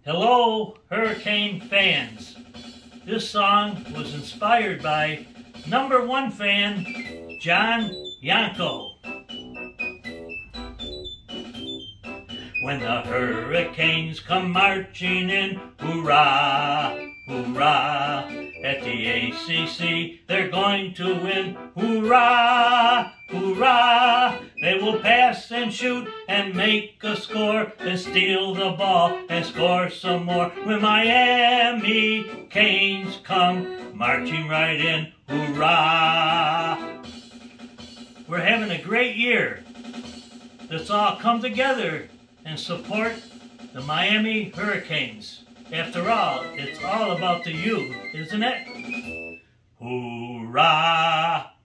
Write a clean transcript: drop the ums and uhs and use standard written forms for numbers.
Hello, Hurricane fans. This song was inspired by #1 fan, John Yanko. When the hurricanes come marching in, hoorah, hoorah. At the ACC, they're going to win, hoorah, hoorah. They will pass and shoot and make a score, and steal the ball and score some more. When Miami Canes come marching right in, hoorah. We're having a great year. Let's all come together and support the Miami Hurricanes. After all, it's all about the youth, isn't it? Hoorah!